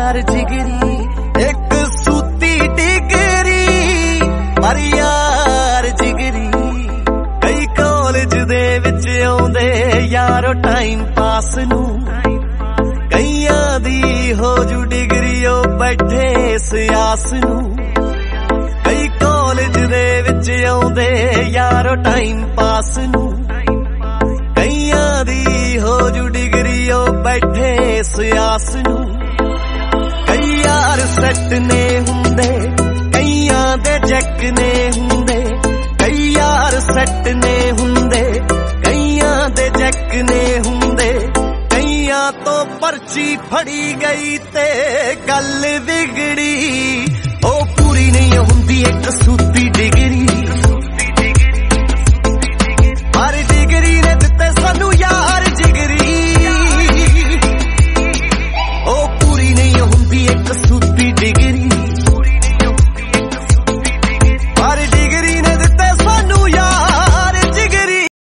यार जिगरी एक सूती डिगरी पर यार जिगरी कई कॉलेज दे विच आउंदे यारो टाइम पास नू कईयां दी हो जू डिगरी ओ बैठे इस आस नू कई कॉलेज दे विच आउंदे यारो टाइम पास नू कईयां दी हो जू डिगरी ओ बैठे इस आस नू कई यार सैट ने हुंदे कईयां दे जैक ने हुंदे कई यार सैट ने हुंदे कईयां दे जैक ने हुंदे कईयां तो पर्ची फड़ी गई ते गल बिगड़ी ओ पूरी नहीं हुंदी एक सूती डिगरी